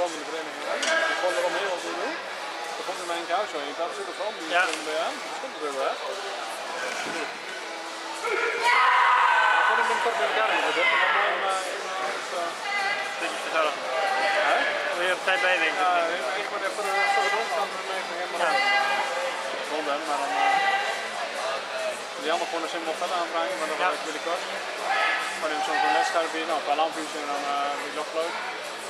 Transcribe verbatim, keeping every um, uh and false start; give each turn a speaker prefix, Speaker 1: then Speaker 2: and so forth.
Speaker 1: zelf in de vereniging. Ik vond er om heel veel te doen. Dat vond ik in mijn huis zo. Ik had zitten van, die
Speaker 2: ja.
Speaker 1: stond bij aan. Dat stond er wel, hè? Ik vond hem kort met elkaar gezet. Ik had mooi een
Speaker 2: beetje verzorgen.
Speaker 1: Hè?
Speaker 2: Wil je op tijd bij denken?
Speaker 1: Ja, ik word even voor de rond van mij helemaal rond hem, maar dan... Die andere gewoon een simpel vet aanvragen, maar dan ga ik binnenkort. Maar dan zo'n wedstrijd weer, nou, een paar lampjes en dan uh, weer nog leuk.